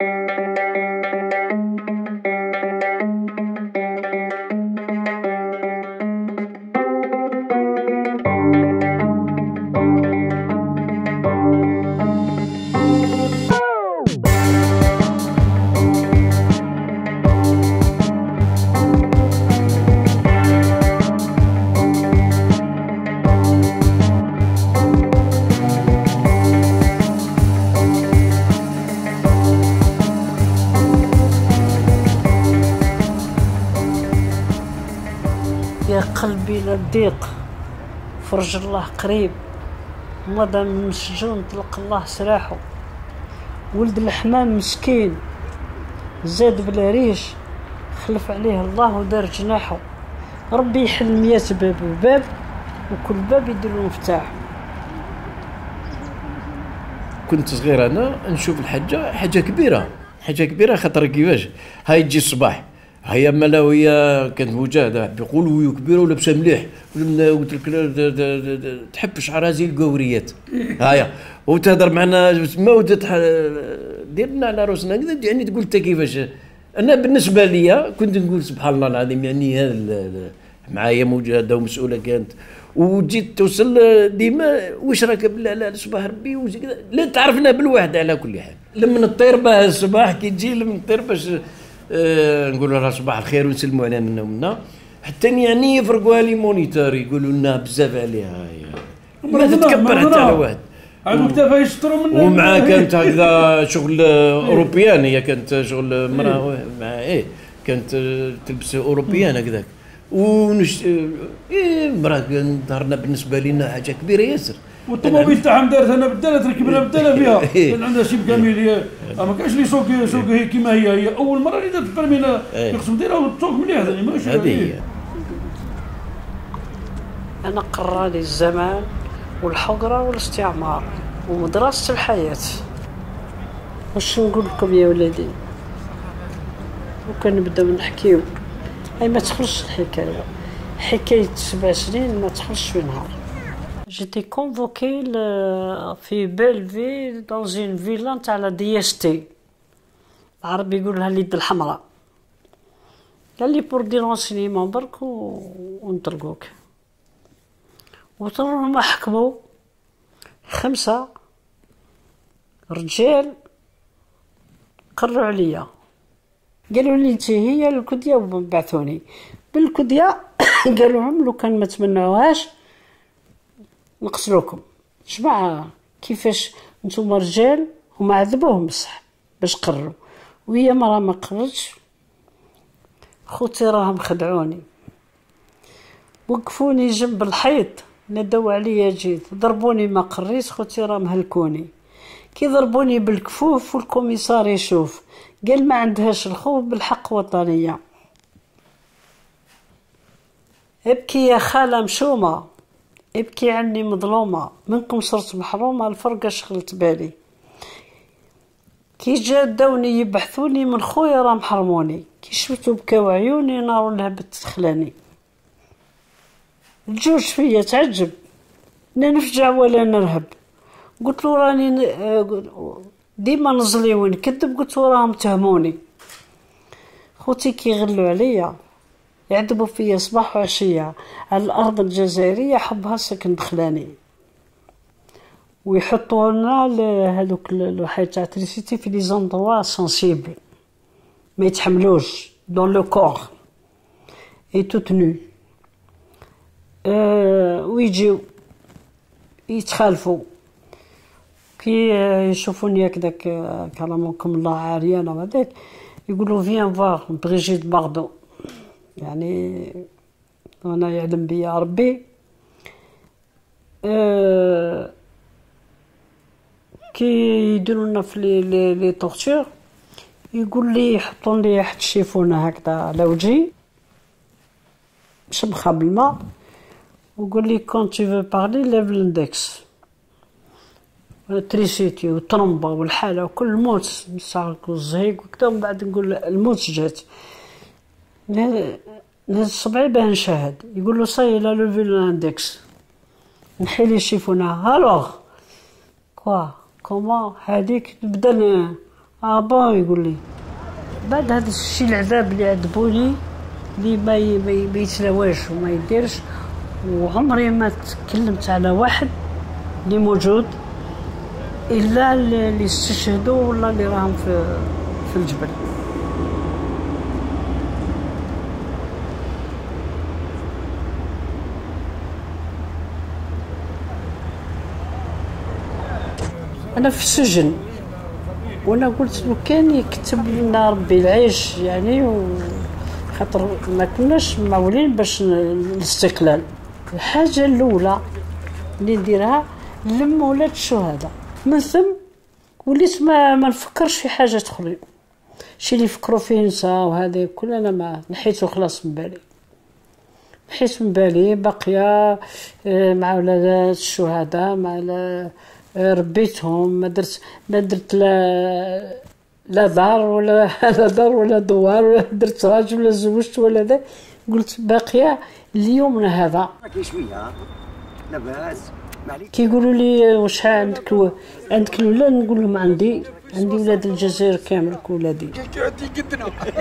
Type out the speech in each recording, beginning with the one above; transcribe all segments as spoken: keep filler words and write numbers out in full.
يا قلبي لا تضيق، فرج الله قريب، مضى من السجون طلق الله سراحه، ولد الحمام مسكين زاد بلا ريش، خلف عليه الله ودار جناحه، ربي يحل مية باب وباب، وكل باب يدير مفتاح. كنت صغير انا نشوف الحاجه حاجه كبيره حاجه كبيره خاطر كيفاش هاي تجي الصباح، هيا ملاويه كانت مجاهده بيقولوا ويو كبيره ولابسه مليح، قلت لك تحب شعرها زي القوريات هيا وتهضر معنا تما ديرنا على روسنا كذا، يعني تقول انت كيفاش. انا بالنسبه لي كنت نقول سبحان الله العظيم، يعني هذا معايا مجاهده ومسؤوله كانت، وجيت توصل ديما واش راك لا لا صباح ربي وزي كذا، لا تعرفنا بالواحد على كل حال. لما نطير بها الصباح كي تجي لما نطير باش آه نقول لها صباح الخير ونسلموا عليها منا ومنا، حتى يعني يفرقوها لي مونيتور يقولوا لنا بزاف عليها، ما تتكبر حتى على واحد. عندهم كتافها يشطروا منها. ومعها كانت هكذا شغل اوروبيان، هي كانت شغل مراه مع ايه كانت تلبس اوروبيان هكذاك، ونش ايه مراه ظهرنا بالنسبه لنا حاجه كبيره ياسر. والطوموبيل تاعهم دارت انا بداله تركبنا بداله فيها، كان عندها شي كاميليه، ما كانش لي سوق سوق هي كيما هي هي اول مره اللي دارت البرمينا يقسم ديرها وتسوق مليح ثاني ماشي هذه هي. انا قراني الزمان والحقره والاستعمار ومدرسه الحياه. واش نقول لكم يا ولادي، وكان نبداو نحكيو اي ما تخرجش الحكايه، حكايه سبع سنين ما تخرجش في نهار. جيتي كونفوكي في بلفي دون اون فيلا تاع لا دي اس تي، العربي يقول لها اليد الحمراء، قال لي بور دي رونسينيمون برك ونطلقوك. وتروحوا حكموا خمسه رجال قروا عليا، قالوا لي انت هي الكديه وبعثوني بالكديه قالوا لهم لو كان ما تمنعوهاش نقتلوكم. جماعه كيفاش نتوما رجال هما عذبوهم بصح باش قروا، وهي مرا ما قرتش. خوتي راهم خدعوني، وقفوني جنب الحيط نادوا عليا جيت، ضربوني ما قريت، خوتي راهم هلكوني. كي ضربوني بالكفوف والكوميسار يشوف قال ما عندهاش الخوف بالحق وطنيه. ابكي يا خاله مشومه، ابكي عني مظلومه، منكم صرت محرومه، الفرقه شغلت بالي. كي جا داوني يبحثوني من خويا راهم حرموني، كي شفتو بكاو عيوني نار لهبت تخلاني. الجوج فيا تعجب، لا نفجع ولا نرهب، قلت له راني ديما نزلي ونكذب، قلت له راهم تهموني. خوتي كي يغلوا عليا يعذبوا فيا صباح وعشيه، على الارض الجزائريه حبها سكن بخلاني، ويحطوا لنا هذوك الحاجات تاع تريسيتي في لي زوندروا سونسيبل ما يتحملوش دون لو كور اي توت نو. أه ويجيو يتخالفوا كي يشوفوني هكذاك كرمكم الله عاريانه وهذاك، يقولوا فيان فوار بريجيت باردو، يعني وانا يعلم بيا ربي. أه كي يديروا لنا في لي لي لي طورتور يقول لي يحطوا لي واحد الشيفونه هكذا على وجهي شبخه بالماء، ويقول لي كون تي فو بارلي ليف الاندكس، تريسيتي وطرمبه والحاله وكل الموت نساق والزهيق وكذا. ومن بعد نقول الموت جات نهز صبعي باه نشاهد، يقول له صاي لا لوفي الاندكس، نحي لي الشيفونه. الوغ كوا كومون هذيك نبدا اه بون يقول لي بعد هذا الشيء العذاب اللي عذبوني اللي ما ي- ما ي- ما يتلاواش وما يديرش، وعمري ما تكلمت على واحد اللي موجود الا اللي استشهدوا ولا اللي راهم في في الجبل. انا في السجن، وانا قلت لو كان يكتب لنا ربي العيش يعني، خاطر ما كناش معولين باش الاستقلال. الحاجه الاولى اللي نديرها نلم ولاد الشهداء، من ثم وليت ما ما نفكرش في حاجات اخرين. الشيء اللي يفكروا فيه نساء وهذا كل انا ما نحيته خلاص من بالي، نحيت من بالي باقيه مع ولاد الشهداء، مع ربيتهم، ما درت ما درت لا لا دار ولا لا دار ولا دوار، ولا درت راجل ولا زوجت ولا ذا. قلت باقيه ليومنا هذا. كاين شويه لاباس كيقولوا لي واش عندك و... عندك الولاد؟ نقول لهم عندي عندي ولاد الجزائر كامل ولادي. كي عندي قدنا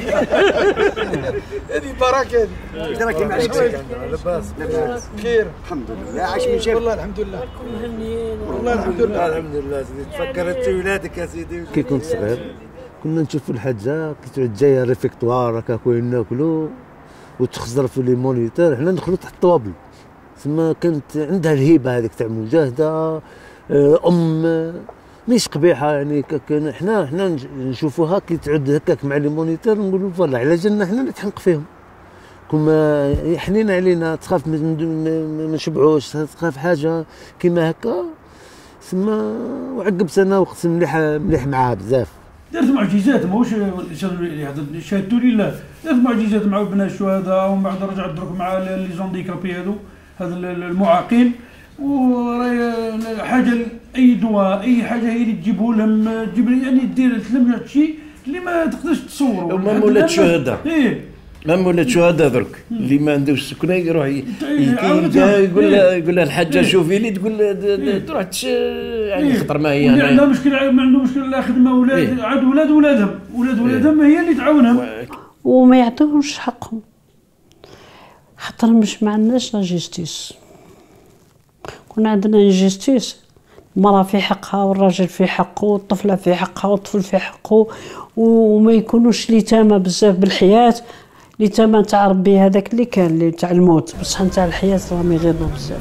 هذه بركه هذه. تراك معليك لاباس لاباس بخير الحمد لله. عايش من شاف والله الحمد لله والله الحمد لله الحمد لله. سيدي تفكر انت ولادك يا سيدي. كي كنت صغير كنا نشوفوا الحاجه كي تعود جايه ريفيكتوار هكا كوين ناكلو وتخزر في لي مونيتور، حنا ندخلوا تحت الطوابل. تما كانت عندها الهيبه هذيك تاع المجاهده، ام مش قبيحه يعني. كان حنا حنا نشوفوها كي تعود هكاك مع لي مونيتور نقولوا فوالا على جالنا حنا نتحنق فيهم. كما حنين علينا، تخاف ما نشبعوش، تخاف حاجه كيما هكا. ثم وعقبت انا وقت مليح مليح معاها بزاف. درت معجزات، ماهوش شهدتوا لله، درت معجزات مع ابناء الشهداء، ومن بعد رجعت درك مع لي زونديكابي هذو، هذا المعاقين. وراهي حاجه اي دواء اي حاجه هي اللي تجيبوا لهم، تجيب يعني دير تلم شيء اللي ما تقدرش تصوروا. هما ولاد الشهداء، ايه مام ولاد الشهداء درك اللي ما عندوش سكنه يروح عاودها. يقول لها يقول لها الحاجه إيه. شوفي لي، تقول تروح تش- يعني خطر ما هي اللي أنا- عندها مشكله ما عنده مشكله لا خدمه ولاد إيه. عاد ولاد ولادهم ولاد ولادهم هي اللي تعاونهم. وما يعطيوهمش حقهم، خاطر مش ما عندناش لا جيستيس. كنا عندنا جيستيس، المرأة في حقها والراجل في حقه والطفلة في حقها والطفل في حقه، وما يكونوش اليتامى بزاف بالحياة. اليتامى تاع ربي هذاك اللي كان اللي تاع الموت، بصح نتاع الحياة راهم يغيروا بزاف.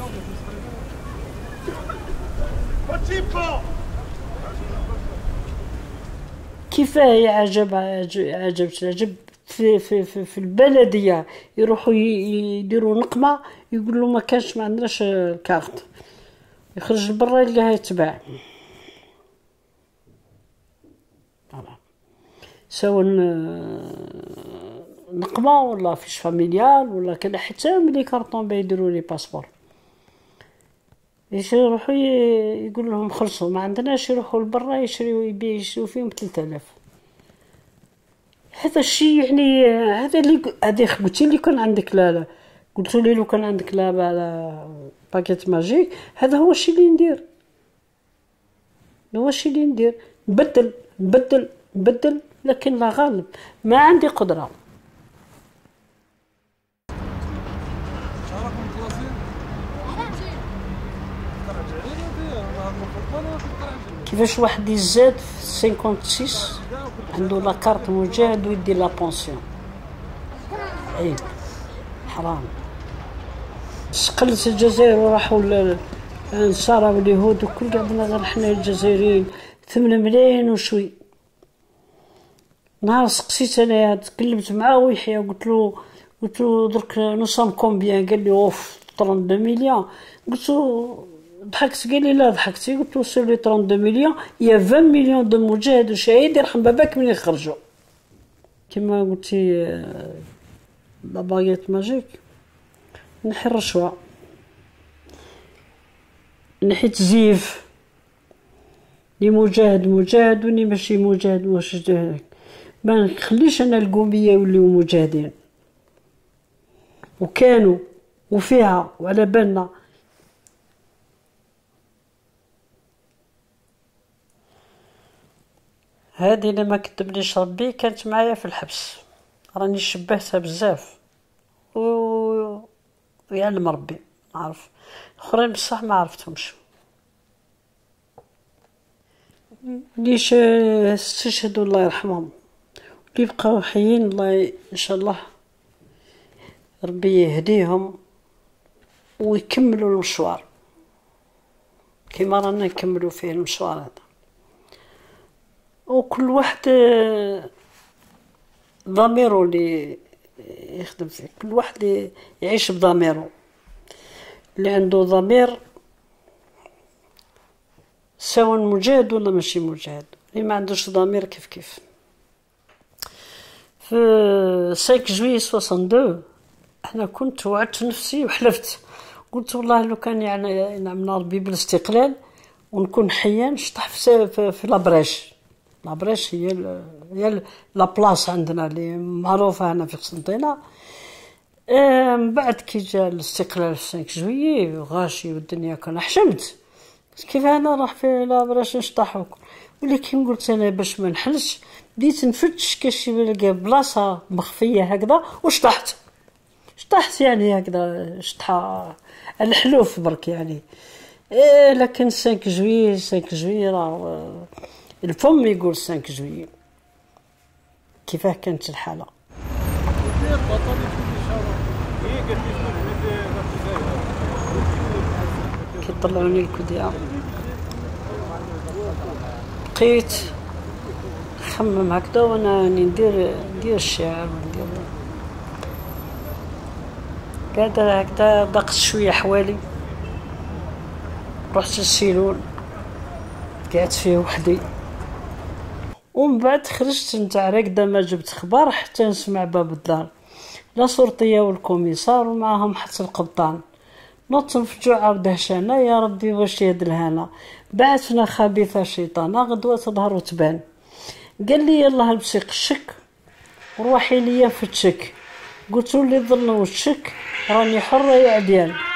كفاية عجب عجب عجب في في في, في البلدية يروحوا يديروا نقمة، يقولوا ما كانش ما عندناش الكارت، يخرج لبرا يلقاها يتباع. سواء نقمة ولا فيش فاميليال ولا كذا، حتى ملي كارطون بيديروا لي باسبور يروحوا يقول لهم خلصوا ما عندناش، يروحوا لبرا يشريوا يبيعوا يشريوا فيهم ثلاثة آلاف. هذا الشيء يعني هذا اللي هذا قلتي لي كان عندك لا لا قلت لي لو كان عندك لا لا باكيت ماجيك، هذا هو الشيء اللي ندير، هو الشيء اللي ندير نبدل نبدل نبدل، لكن لا غالب ما عندي قدرة. كيفاش واحد يزاد في خمسة وستين عنده لا كارت مجاهد ويدي لا بونسيون؟ عيب، حرام. استقلت الجزائر وراحوا النصارى واليهود وكل قعدنا غير حنا الجزائريين ثمانية ملايين وشوي. نهار سقسيت انا تكلمت معاه ويحيى قلت له قلت له درك نو سام كومبيان؟ قال لي اوف اثنين وثلاثين مليون. قلت له ضحكت، قال لي لا ضحكتي. قلت له سير لي اثنين وثلاثين مليون، يا عشرين مليون دو مجاهد وشهيد يرحم باباك من يخرجوا. كما قلتي لا باغيت ماجيك، نحي الرشوه، نحي تزييف، لي مجاهد مجاهد وني ماشي مجاهد مجاهد، ما نخليش انا القوميه يوليو مجاهدين، وكانوا وفيها وعلى بالنا. هذه اللي ما كتبليش ربي كانت معايا في الحبس، راني شبهتها بزاف و يعلم ربي نعرف. اخرين بصح ما عرفتهمش. ليش استشهدوا الله يرحمهم، اللي بقاو حيين الله ان شاء الله ربي يهديهم ويكملوا المشوار كما رانا نكملوا فيه المشوار هذا. وكل واحد ضميره اللي يخدم فيه، كل واحد يعيش بضميره. اللي عنده ضمير سواء مجاهد ولا ماشي مجاهد، اللي ما عندوش ضمير كيف كيف. في خمسة جويي اثنين وستين انا كنت وعدت نفسي وحلفت، قلت والله لو كان يعني ينعمنا ربي بالاستقلال ونكون حيا نشطح في في, في لابريش. لابريش هي ال هي لا بلاص عندنا اللي معروفه هنا في قسنطينه. آه من بعد كي جا الاستقلال في خمسة جويي وغاشي والدنيا كان حشمت، كيف انا راح في لابريش نشطح. ولكن قلت انا باش ما نحلش بديت نفتش كاش نلقى بلاصه مخفيه هكذا وشطحت. شطحت يعني هكذا شطحه الحلوف برك يعني. إيه لكن خمسة جويي خمسة جويي راه الفم يقول خمسة جويي كيفاه كانت الحاله. كي طلعوني الكودية بقيت نخمم هكذا وانا ندير ندير الشعر وندير قاعدة هكذا. ضاقت شوية حوالي، رحت للسيلون قعدت فيه وحدي، ومن بعد خرجت نتاع راكدة ما جبت خبار حتى نسمع باب الدار لا شرطية والكوميسار ومعاهم حتى القبطان. نط نفجوع عاود هشانا يا ربي واش يد الهنا، بعثنا خبيثة شيطانة غدوة تظهر وتبان. قال لي يلاه لبسي قشك وروحي ليا فتشك، قلت له اللي ظل وشك راني حرة يا عديان.